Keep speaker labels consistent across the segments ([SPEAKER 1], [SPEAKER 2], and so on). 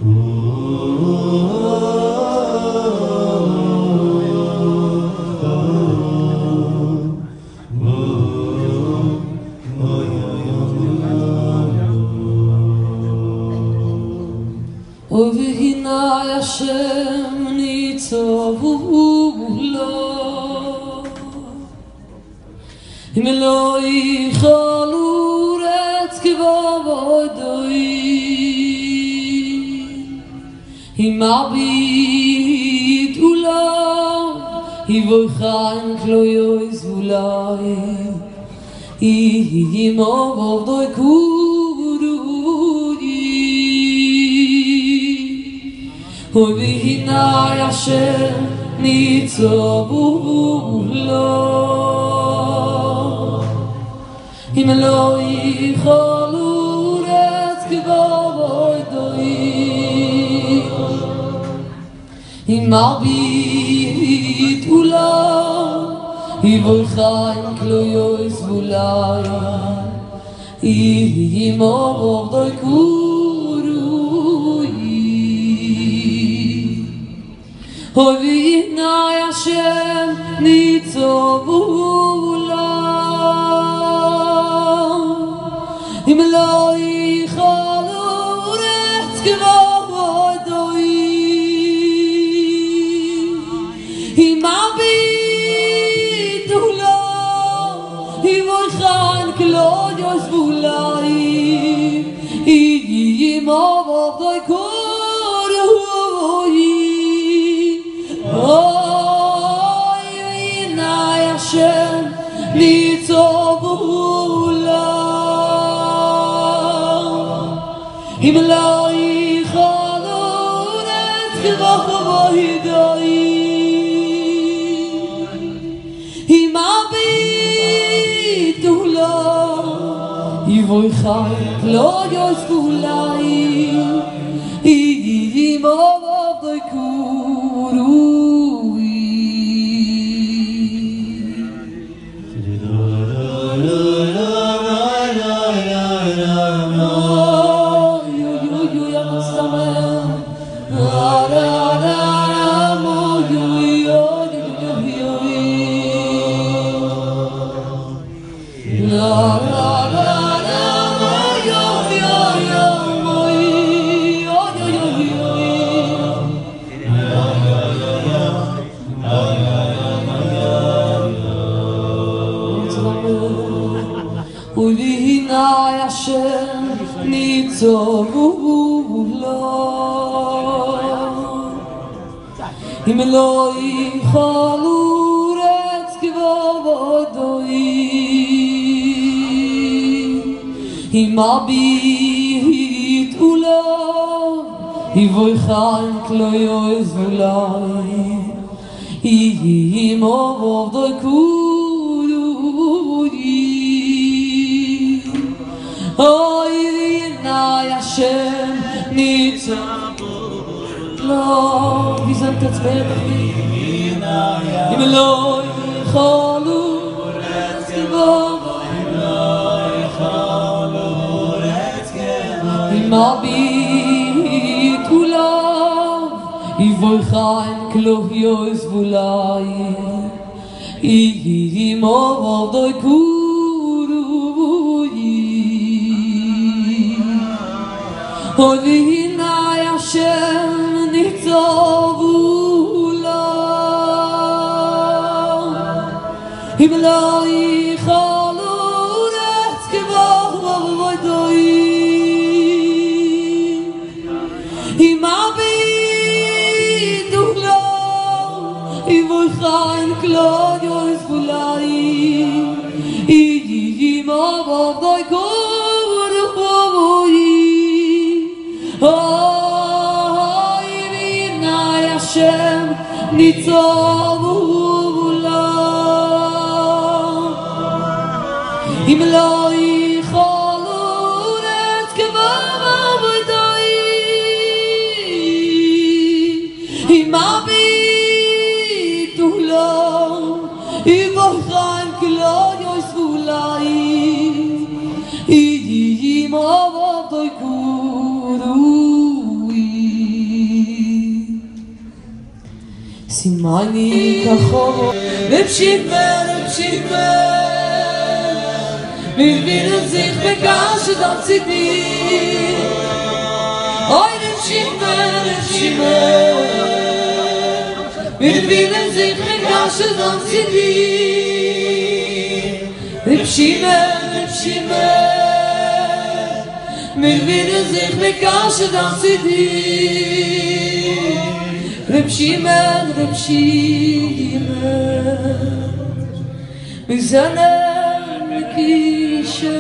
[SPEAKER 1] ובהנה השם ניצבו לו אם לא יכלו רץ כבודוי אם אביטו לו יבויכן כלויו זבולאי אם עבודוי ובהנה השם ניצבו לו אם לא יכלו רץ כבודוי אם אביטו לו יבויכן כלויו זבולאי אם עבודוי ובהנה השם ניצבו לו אם לא יכלו רץ כבודוי אם אביטו לו יבויכן כלויו זבולאי אם עבודוי ובהנה השם ניצבו לו אם לא יכלו רץ כבודוי אם אביטו לו יבויכן כלויו זבולאי אם עבודוי ובהנה השם ניצבו לו אם לא יכלו רץ כבודוי אם אביטו לו יבויכן כלויו זבולאי אם עבודוי ובהנה השם ניצבו לו ויזמת עצמך אם לא יכלו רץ כבודוי אם אביטו לו יבויכן כלויו זבולאי אם עבודוי ובהנה השם ניצבו לו אם לא יכלו רץ כבודוי אם אביטו לו יבויכן כלויו זבולאי אם עבודוי ובהנה השם ניצבו לו אם לא יכלו רץ כבודוי אם אביטו לו יבויכן כלויו זבולאי אם עבודוי סימני כחור לפשימן מבין sich begeistert auf CD heute Schimmel mitten sich begeistert auf CD Schimmel mitten sich begeistert auf CD Schimmel mit seiner Kische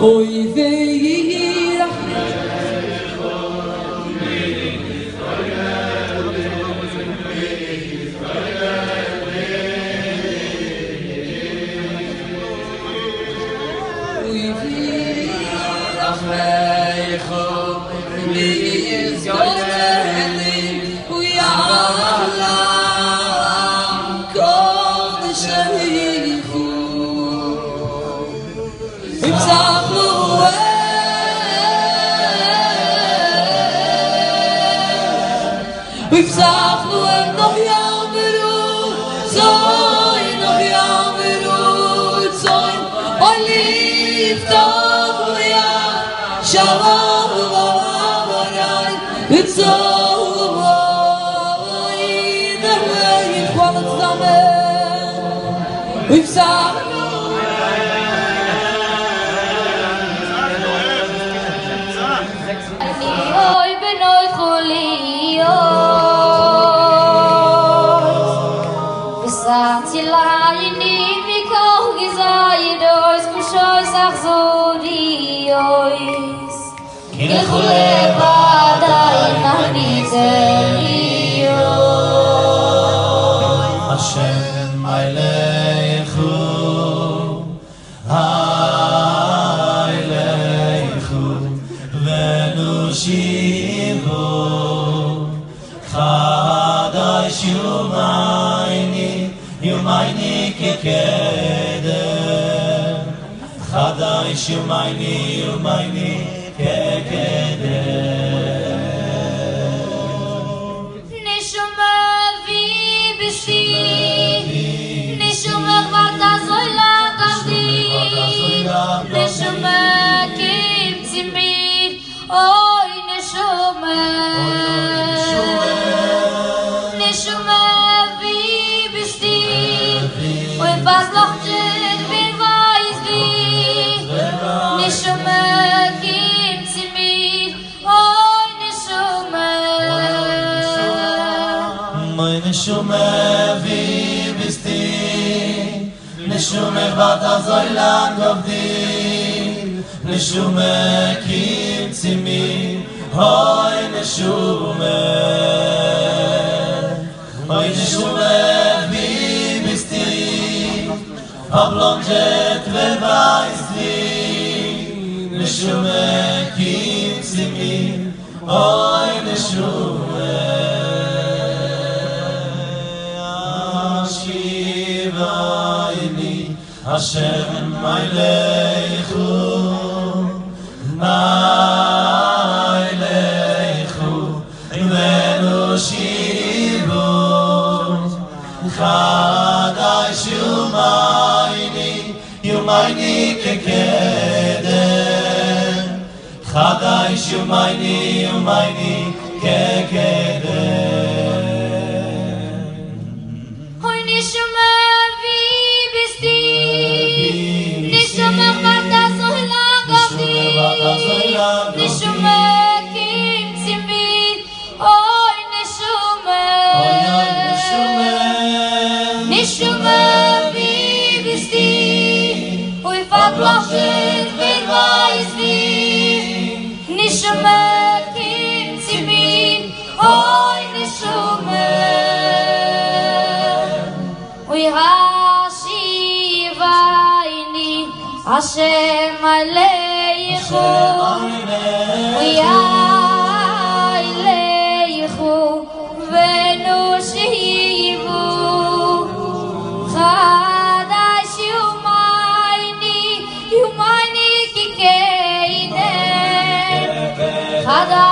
[SPEAKER 2] Hada